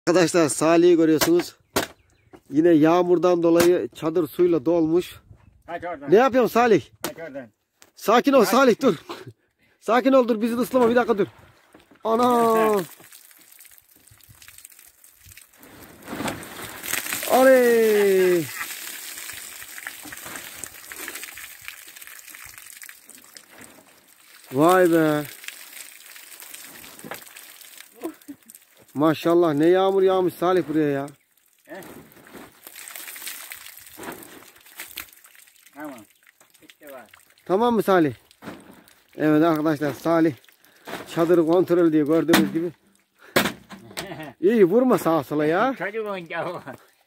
Arkadaşlar Salih'i görüyorsunuz. Yine yağmurdan dolayı çadır suyla dolmuş. Ne yapıyorsun Salih? Sakin ol Salih, dur. Sakin ol, dur bizi de ıslama, bir dakika dur. Ana. Oley. Vay be. Maşallah ne yağmur yağmış Salih buraya ya. Tamam. İşte var. Tamam mı Salih? Evet arkadaşlar, Salih çadırı kontrol ediyor gördüğünüz gibi. İyi, vurma sağa sola ya. Çocuk oyuncağı.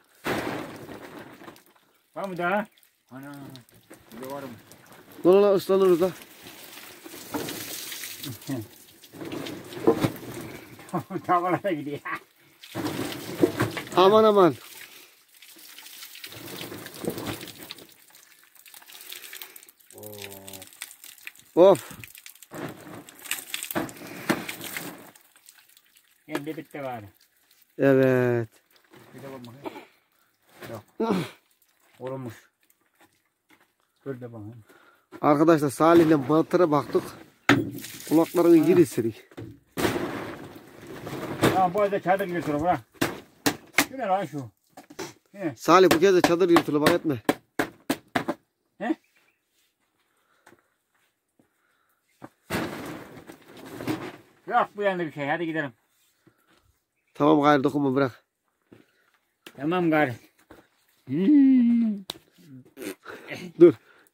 Var mı daha? Ana. Doğru. Dola ıslanırız da. Tavalara gidiyor. Aman aman. Of. Kendi bitti var. Evet. Bir de bakma. Yok. Olmuş. Dur da bakayım. Arkadaşlar Salih'le mantıra baktık. Kulaklarını yeri sirik. Tamam, bu arada çadır götürüm ha. Şu ne lan şu? He. Salih bu kez de çadır yırtılı, bak etme. He? Yok bu yanda bir şey, hadi gidelim. Tamam gayrı, dokunma, bırak. Tamam gari. Dur.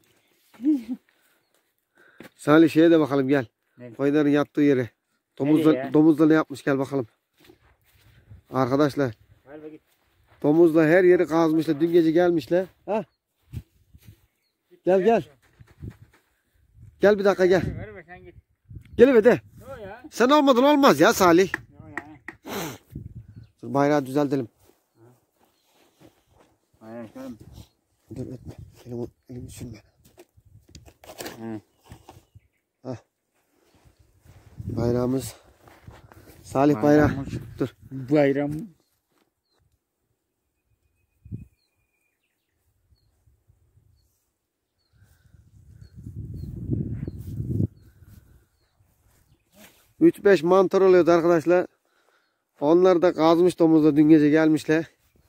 Salih şeye de bakalım, gel. Ne? Koyunların yattığı yere. Nereye? Domuzla ne yapmış, gel bakalım. Arkadaşlar Galiba git. domuzla her yeri kazmışlar. Dün gece gelmişler. Ha? Gel gel. Gel bir dakika, gel. Ver be, sen git. Gel be de. Ne o ya? Sen olmadın olmaz ya Salih. Ne o ya? Dur bayrağı düzeltelim. Hayır canım. Dur etme. Elimi sürme. Hı. Hah. Bayrağımız. Salih bayrağı. Dur. Bayram. Üç beş mantar oluyordu arkadaşlar. Onlar da kazmış domuzla, dün gece gelmişler.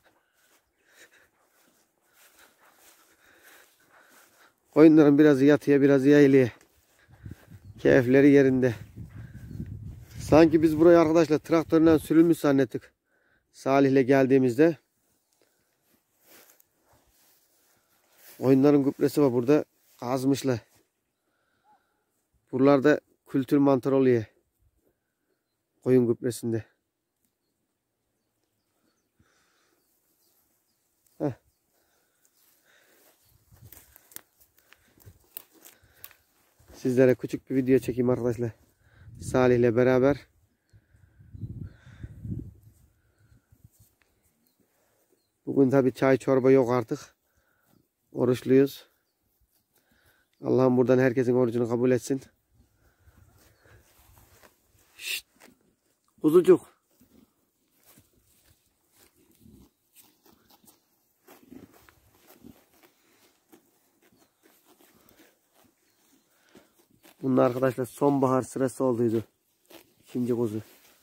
Koyunların birazı yatıya, birazı yayılıya. Keyifleri yerinde. Sanki biz burayı arkadaşlar traktörle sürülmüş zannettik. Salih'le geldiğimizde. Koyunların gübresi var burada. Kazmışlar. Buralarda kültür mantar oluyor. Koyun gübresinde. Heh. Sizlere küçük bir video çekeyim arkadaşlar. Salih'le beraber. Bugün tabi çay çorba yok artık. Oruçluyuz. Allah'ım buradan herkesin orucunu kabul etsin. Şşt. Kuzucuk. Bunun arkadaşlar sonbahar sırası olduydu. İkinci kuzu.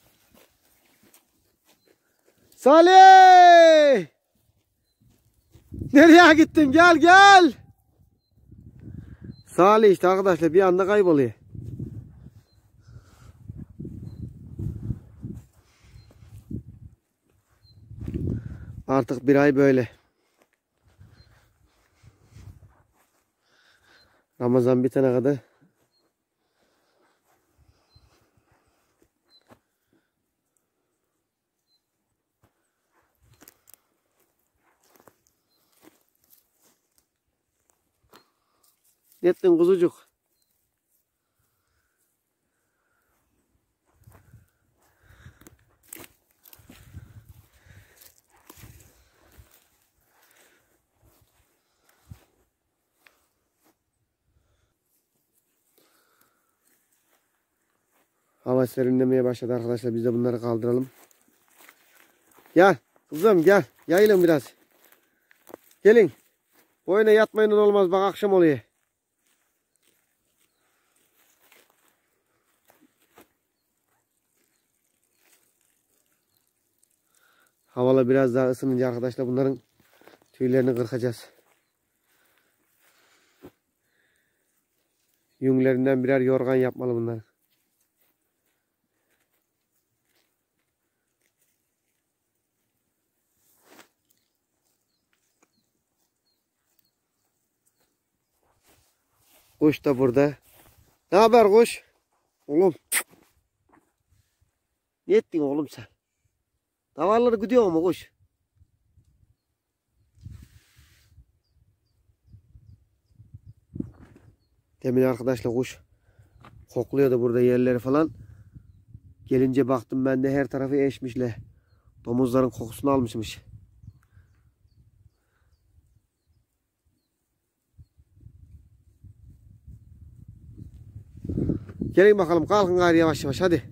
Salih! Nereye gittin? Gel gel. Salih işte arkadaşlar bir anda kayboluyor. Artık bir ay böyle. Ramazan bitene kadar. Ne ettin kuzucuk? Hava serinlemeye başladı arkadaşlar. Biz de bunları kaldıralım. Gel kızım gel. Yayılın biraz. Gelin. Boyuna yatmayın olmaz bak akşam oluyor. Havalar biraz daha ısınınca arkadaşlar bunların tüylerini kırkacağız. Yünlerinden birer yorgan yapmalı bunlar. Kuş da burada. Ne haber kuş? Oğlum. Ne ettin oğlum sen? Davarları gidiyor mu kuş? Demin arkadaşlar kuş kokluyordu burada yerleri falan. Gelince baktım ben de her tarafı eşmişle. Domuzların kokusunu almışmış. Gelin bakalım kalkın gayrı yavaş yavaş hadi.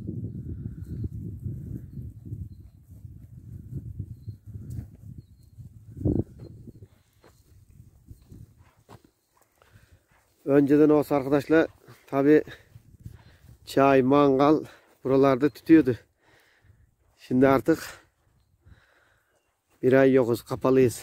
Önceden olsa arkadaşlar tabi çay, mangal buralarda tütüyordu. Şimdi artık bir ay yokuz, kapalıyız.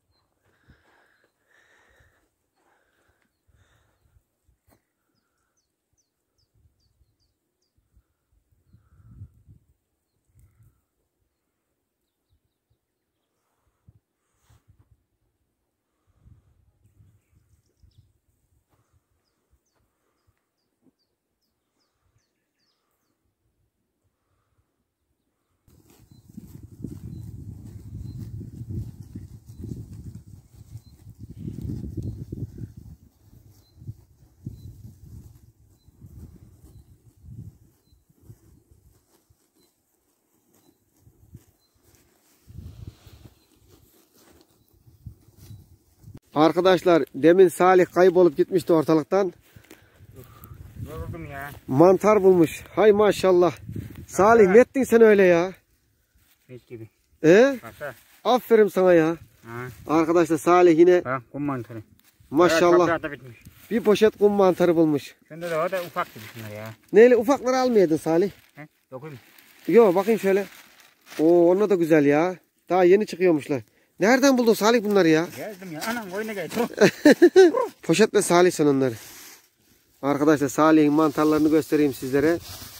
Arkadaşlar demin Salih kaybolup gitmişti ortalıktan. Yoruldum ya. Mantar bulmuş. Hay maşallah. Salih ne ettin sen öyle ya? Mis gibi. Başa. Aferin sana ya. Ha. Arkadaşlar Salih yine Ha, kum mantarı. maşallah Evet, bitmiş. bir poşet kum mantarı bulmuş. Şunda da o da ufak gibi şunlar ya. Neyle ufakları almayaydın Salih? He? Dokuyum. Yo bakayım şöyle. Oo onlar da güzel ya. Daha yeni çıkıyormuşlar. Nereden buldun Salih bunları ya? Geldim ya. Anam oyuna geldi. Poşetle Salih sen onları. Arkadaşlar Salih'in mantarlarını göstereyim sizlere.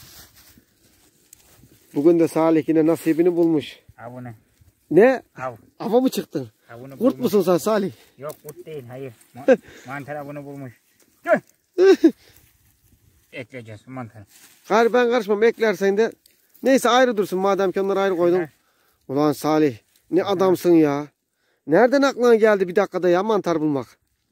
Bugün de Salih yine nasibini bulmuş. Ha bu ne? Ne? Av. Ava mı çıktın? Ha bunu Kurt bulmuş. musun sen Salih? Yok kurt değil. Hayır. Mantar bunu bulmuş. Ekleyeceğiz bu mantarı. Ben karışmam eklersen de. Neyse ayrı dursun madem ki onları ayrı koydum. Ulan Salih ne adamsın ya. Nereden aklına geldi bir dakikada ya mantar bulmak?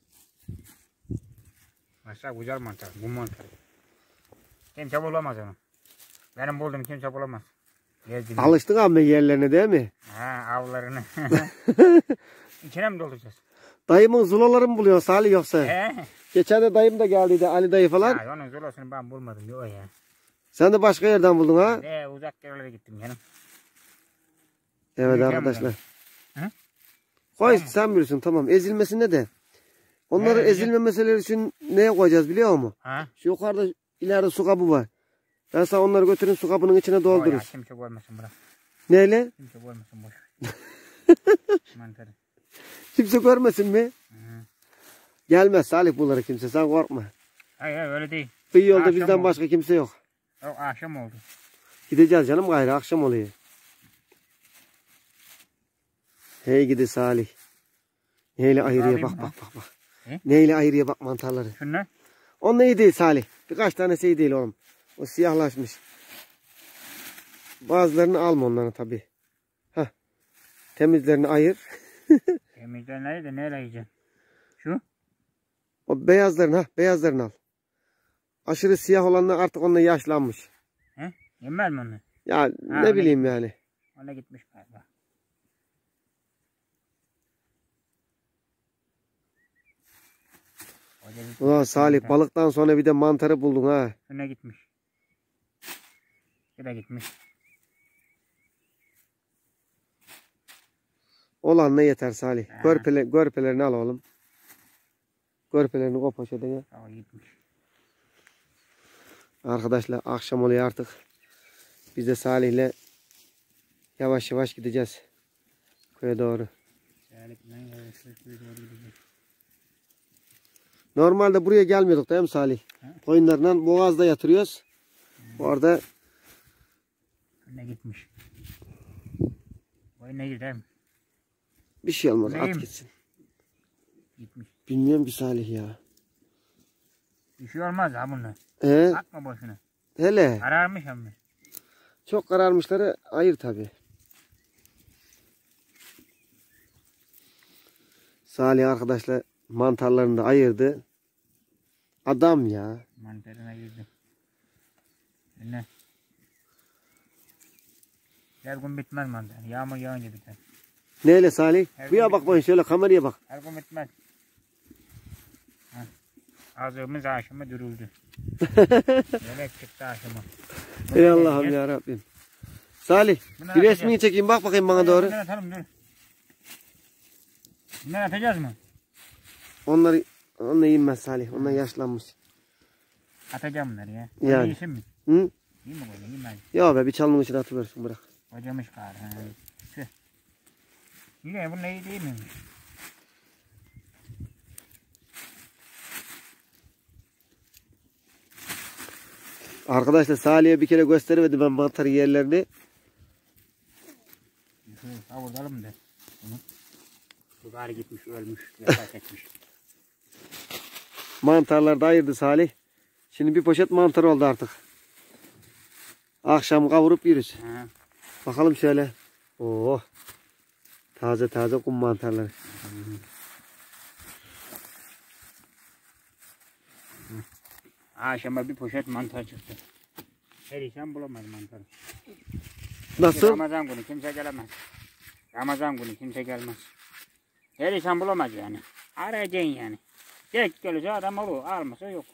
Aşağı güzel mantar. Bu mantar. Kimse bulamaz onu. Benim buldum kimse bulamaz. Gezdim. Alıştın abi yerlerine değil mi? Ha avlarını. İçine mi dolduracağız? Dayımın zulaları mı buluyor Salih yoksa? He? Geçen de dayım da geldiydi Ali dayı falan. Ya onun zulasını ben bulmadım diyor ya. Sen de başka yerden buldun ha? Uzak yerlere gittim canım. Evet Yürüyeceğim arkadaşlar. Hı? Koy Tamam. sen bilirsin tamam. Ezilmesine de. Onları ezilmemeseleri için neye koyacağız biliyor musun? Ha? Şu yukarıda ileride su kabı var. Ben sana onları götürün su kabının içine doldururuz. Ya, kimse görmesin bırak. Neyle? Kimse görmesin boş. Mantarı. Kimse görmesin mi? Hı. Gelmez Salih bunları kimse sen korkma. Hayır öyle değil. Kıyı yolda Akşam bizden oldu. başka kimse yok. Yok akşam oldu. Gideceğiz canım gayrı akşam oluyor. Hey gidi Salih. Neyle ayırıya Alayım bak mı? bak bak bak. He? Neyle ayırıya bak mantarları. Şunlar. Onun iyi değil Salih. Birkaç tanesi iyi değil oğlum. O siyahlaşmış. Bazılarını alma onların tabi. Heh. Temizlerini ayır. Temizlenleri de neyle yiyeceğim? Şu. O beyazlarını al. Aşırı siyah olanlar artık onunla yaşlanmış. He? Yemez mi onu? Ya ne öyle bileyim yani. Ona gitmiş galiba. Ulan Salih balıktan sonra bir de mantarı buldun ha. Şuna gitmiş. Şuna gitmiş. Olan ne yeter Salih. Görpelerini al oğlum. Görpelerini koy poşetine. Tamam gitmiş. Arkadaşlar akşam oluyor artık. Biz de Salih'le yavaş yavaş gideceğiz. Köye doğru. Normalde buraya gelmiyorduk değil mi Salih? Koyunlarla Boğaz'da yatırıyoruz. Orada ne gitmiş? Koyun ne gider mi? bir şey olmaz. Neyim? At gitsin. Gitmiş. Bilmiyorum ki Salih ya. Bir şey olmaz ha bunlar. Atma boşuna. Hele. Kararmış ama. Çok kararmışları ayır tabi. Salih arkadaşlar mantarlarını da ayırdı. Adam ya. Mantarını ayırdı. Ne? Her gün bitmez mantar. Yağmur yağınca biter. Neyle Salih? Buraya bak bakayım şöyle kameraya bak. Her gün bitmez. Ağzımız aşımı dürüldü. Yemek çıktı aşımı. Ey Allah'ım ya Rabbim. Salih bir resmini çekeyim bak bakayım bana doğru. Bunları atalım dur. Bunları atacağız mı? Onları yiyemez Salih. Onlar yaşlanmış. Atacağım bunları ya. Yani. İyisin mi? Hı? İyi mi böyle? İyi mi? Ya be bir çalının içine atıversin bırak. Kocamış kar. Tüh. Yine bunun iyi değil mi? Arkadaşlar Salih'e bir kere gösteriverdim ben mantarı yerlerini. Kavurdalım da. Bu gari gitmiş, ölmüş, vefat etmiş. Mantarlar da ayırdı Salih. Şimdi bir poşet mantar oldu artık. Akşam kavurup yürüz. Bakalım şöyle. Oh. Taze taze kum mantarları. Akşama bir poşet mantar çıktı. Her insan bulamaz mantarı. Nasıl? Ramazan günü kimse gelemez. Ramazan günü kimse gelmez. Her insan bulamaz yani. Arayacaksın yani. Tek gelirse adam olur. Almasa yok.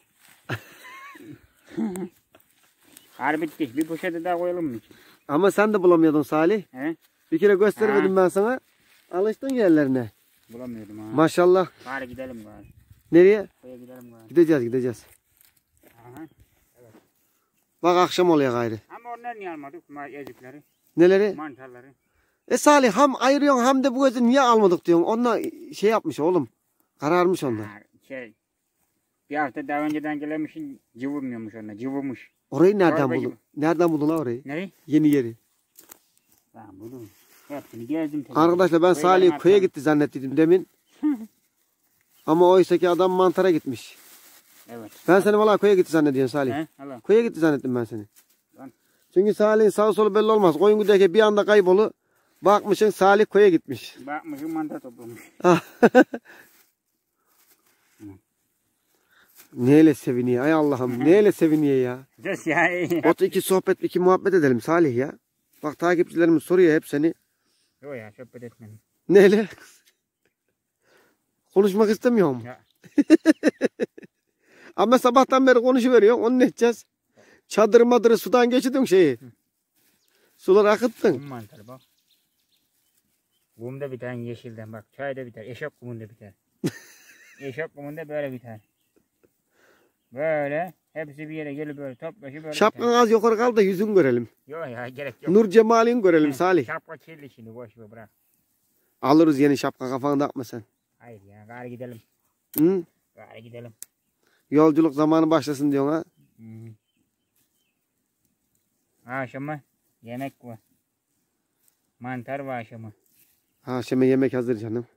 Har bitti. Bir poşeti daha koyalım mı? Ama sen de bulamıyordun Salih. He? Bir kere göstermedim ben sana. Alıştın yerlerine. Bulamıyordum ha. Maşallah. Bari gidelim bari. Nereye? Koya gidelim bari. Gideceğiz. Aha. Evet. Bak akşam oluyor gayrı. Ama onları niye almadık? Ezikleri, Neleri? mantarları. Salih hem ayırıyorsun hem de bu gözü niye almadık diyorsun. Onunla şey yapmış oğlum. Kararmış onlar. Ha, bir hafta daha önceden gelemişsin, cıvımıyormuş onlar, cıvımış. Orayı nereden Çorba buldun? gibi. Nereden buldun lan orayı? Ne? Yeni yeri. Ben buldum. Hepsini gezdim. Tabii. Arkadaşlar ben Salih köye gitti zannettiydim demin. Ama oysa ki adam mantara gitmiş. Evet. Ben seni valla köye gitti zannediyorum Salih. He? Allah. Köye gitti zannettim ben seni. Lan. Çünkü Salih'in sağ solu belli olmaz. Koyun giderken bir anda kaybolu. Bakmışsın Salih köye gitmiş. Bakmışım mantar toplamış. Neyle seviniyor ay Allah'ım neyle seviniyor ya. Des ya. Otu iki sohbet iki muhabbet edelim Salih ya. Bak takipçilerimiz soruyor hep seni. Yok ya sohbet etmedim. Neyle? Konuşmak istemiyor mu? Ya. Ama sabahtan beri konuşuveriyor. Onu ne edeceğiz? Çadır madırı sudan geçirdin şeyi. Suları akıttın. Kum mantarı bak. Kumda biter yeşilden bak. Çayda biter. Eşek kumunda biter. Eşek kumunda böyle biter. Böyle hepsi bir yere gelip böyle toplaşıp böyle Şapkan az yukarı kal da yüzün görelim. Yok ya gerek yok. Nur cemalin görelim Salih. Şapka kirli şimdi boş ver bırak. Alırız yeni şapka kafana takma sen. Hayır ya gari gidelim. Hı? Gari gidelim. Yolculuk zamanı başlasın diyorsun ha. Akşama yemek var. Mantar var akşama. Akşama yemek hazır canım.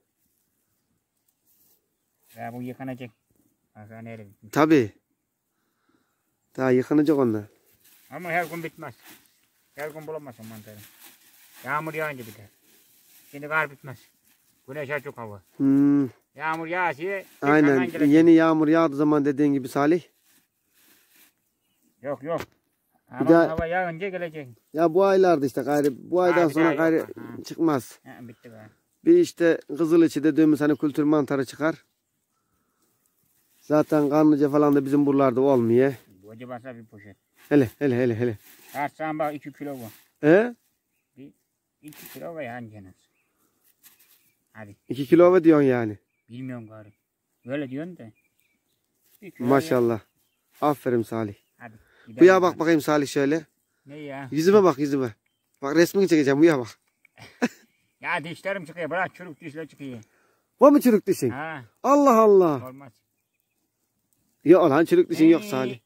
Ya bu yıkanacak. Bak nereye bitmiş. Tabii. Daha yıkanacak onlar. Ama her gün bitmez. Her gün bulamazsın mantarı. Yağmur yağınca biter. Şimdi kar bitmez. Güneş açık hava. Yağmur yağıyor. Aynen. Yeni yağmur yağdığı zaman dediğin gibi Salih. Yok. Ama daha- hava yağınca gelecek. Ya bu aylarda işte gayrı. Bu aydan bir sonra daha gayrı yok. çıkmaz. Ha, bitti gari. Bir işte Kızılıçı dediğimiz hani kültür mantarı çıkar. Zaten Kanlıca falan da bizim buralarda olmuyor. Bu acı basa bir poşet. Hele. Tartsan bak 2 kilo var. He? 2 kilo var yani cenaz. Hadi. 2 kilo mu diyorsun yani? Bilmiyorum gari. Öyle diyorsun da. Maşallah. Aferin Salih. Hadi. Bu ya bak bakayım Salih şöyle. Ne ya? Yüzüme bak yüzüme. Bak resmini çekeceğim bu ya bak. Ya dişlerim çıkıyor. Bırak çürük dişler çıkıyor. Var mı çürük dişin? Ha. Allah Allah. Olmaz. Yok lan çürük dişin yok Salih.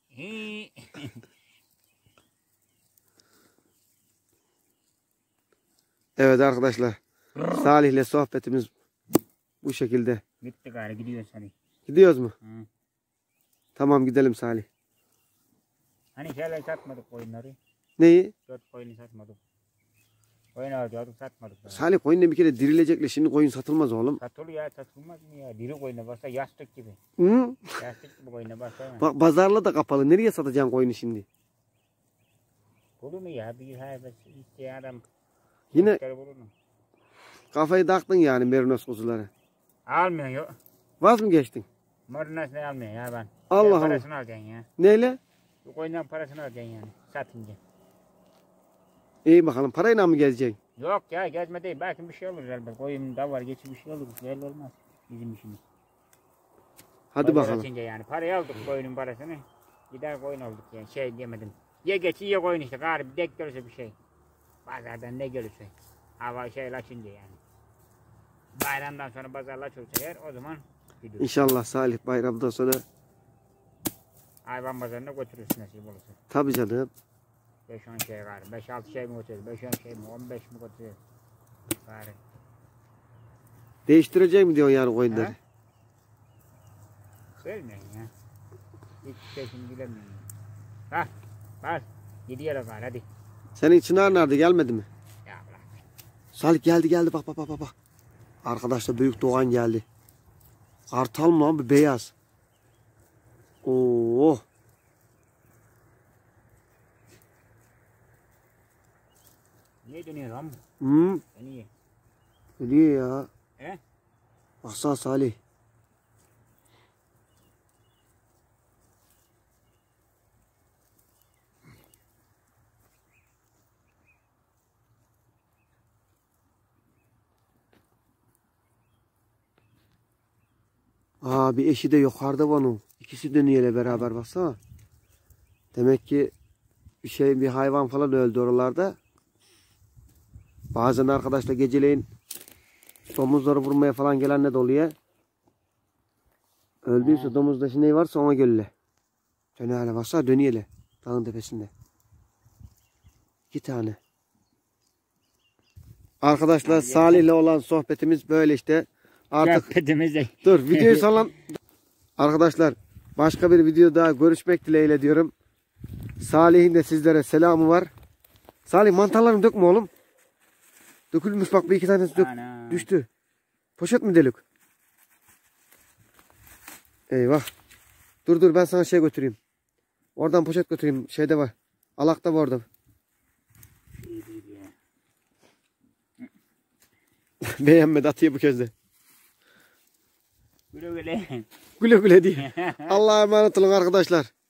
Evet arkadaşlar. Salih'le sohbetimiz bu şekilde. Bitti gari gidiyoruz hadi. Gidiyoruz mu? Hı. Tamam gidelim Salih. Hani şeyler satmadık koyunları. Neyi? 4 koyunu satmadık. Koyun alıyorduk satmadık. Daha. Salih koyunla bir kere dirilecekle şimdi koyun satılmaz oğlum. Satılır ya satılmaz mı ya? Diri koyuna bassa yastık gibi. Hı? Yastık gibi koyuna bassa. Bak pazarla da kapalı. Nereye satacaksın koyunu şimdi? Bulur mu ya? Bir hayvan isteyen adam. Yine Bulur mu? kafayı taktın yani merinos kuzuları. Almıyor yok. Vaz mı geçtin? Marinas ne almıyor ya ben. Allah Ya Allah. parasını alacaksın ya. Neyle? Bu koyundan parasını alacaksın yani. Satınca. İyi bakalım parayla mı gezeceksin? Yok ya gezme değil. Belki bir şey olur elbette. Koyun da var geçi bir şey olur. Belli olmaz. Bizim işimiz. Hadi Koyun bakalım. satınca yani. Parayı aldık koyunun parasını. Gider koyun aldık yani. Şey diyemedim. Ye geçi ye koyun işte. Gari bir dek görürse bir şey. Pazardan ne görürse. Hava şey açınca yani. Bayramdan sonra pazarlaç olsa eğer o zaman gidiyoruz. İnşallah Salih bayramdan sonra. Hayvan pazarına götürürsün nasip olursa. Tabii canım. 5-10 şey gari. 5-6 şey mi götürüyoruz? 5-10 şey mi? 15 mi götürüyoruz? Gari. Değiştirecek mi diyorsun yani koyunları? Ha? Bilmiyorum ya. Hiç şey şimdi bilemiyorum. Ha, bak. Gidiyoruz gari hadi. Senin Çınar nerede gelmedi mi? Ya bırak. Salih geldi bak. Arkadaşlar büyük Doğan geldi. Kartal mı lan bu beyaz? Oo. Niye dönüyor lan bu? Hı? Niye? Ölüyor ya. He? Baksana Salih. Bir eşi de yukarıda onun. İkisi dönüyorlar beraber baksana. Demek ki bir hayvan falan öldü oralarda. Bazen arkadaşlar geceleyin domuzları vurmaya falan gelen de oluyor. Öldüyse domuzda ne varsa ona gölle. Dönüyorlar baksana dönüyorlar. Dağın tepesinde. 2 tane. Arkadaşlar Salih'le olan sohbetimiz böyle işte. Artık dur videoyu sallan. Arkadaşlar başka bir video daha görüşmek dileğiyle diyorum. Salih'in de sizlere selamı var. Salih mantarlarını dökme oğlum. Dökülmüş bak bir iki tanesi düştü. Poşet mi delik? Eyvah. Dur ben sana şey götüreyim. Oradan poşet götüreyim. Şeyde var. Alakta var orada. Beğenmedi atıyor bu közde. Güle güle. Güle güle diye. Allah'a emanet olun arkadaşlar.